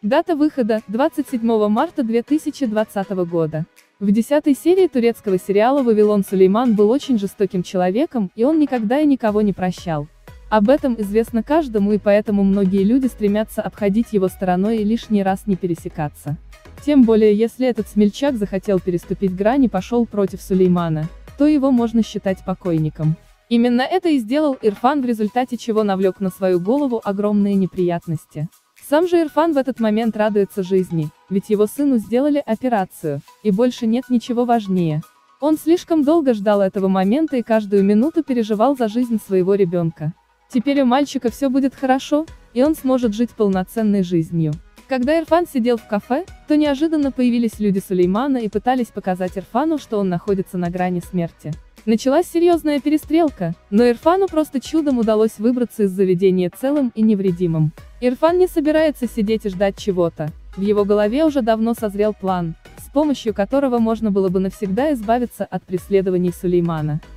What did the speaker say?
Дата выхода – 27 марта 2020 года. В 10-й серии турецкого сериала «Вавилон» Сулейман был очень жестоким человеком, и он никогда и никого не прощал. Об этом известно каждому, и поэтому многие люди стремятся обходить его стороной и лишний раз не пересекаться. Тем более, если этот смельчак захотел переступить грань и пошел против Сулеймана, то его можно считать покойником. Именно это и сделал Ирфан, в результате чего навлек на свою голову огромные неприятности. Сам же Ирфан в этот момент радуется жизни, ведь его сыну сделали операцию, и больше нет ничего важнее. Он слишком долго ждал этого момента и каждую минуту переживал за жизнь своего ребенка. Теперь у мальчика все будет хорошо, и он сможет жить полноценной жизнью. Когда Ирфан сидел в кафе, то неожиданно появились люди Сулеймана и пытались показать Ирфану, что он находится на грани смерти. Началась серьезная перестрелка, но Ирфану просто чудом удалось выбраться из заведения целым и невредимым. Ирфан не собирается сидеть и ждать чего-то. В его голове уже давно созрел план, с помощью которого можно было бы навсегда избавиться от преследований Сулеймана.